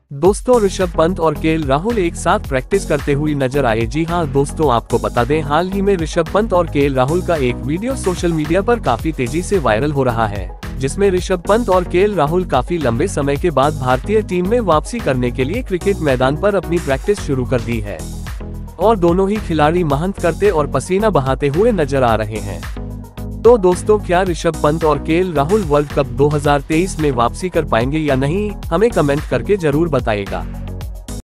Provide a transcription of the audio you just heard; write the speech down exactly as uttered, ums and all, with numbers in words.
दोस्तों, ऋषभ पंत और केएल राहुल एक साथ प्रैक्टिस करते हुए नजर आए। जी हां दोस्तों, आपको बता दें, हाल ही में ऋषभ पंत और केएल राहुल का एक वीडियो सोशल मीडिया पर काफी तेजी से वायरल हो रहा है, जिसमें ऋषभ पंत और केएल राहुल काफी लंबे समय के बाद भारतीय टीम में वापसी करने के लिए क्रिकेट मैदान पर अपनी प्रैक्टिस शुरू कर दी है और दोनों ही खिलाड़ी मेहनत करते और पसीना बहाते हुए नजर आ रहे हैं। तो दोस्तों, क्या ऋषभ पंत और केएल राहुल वर्ल्ड कप दो हज़ार तेईस में वापसी कर पाएंगे या नहीं, हमें कमेंट करके जरूर बताइएगा।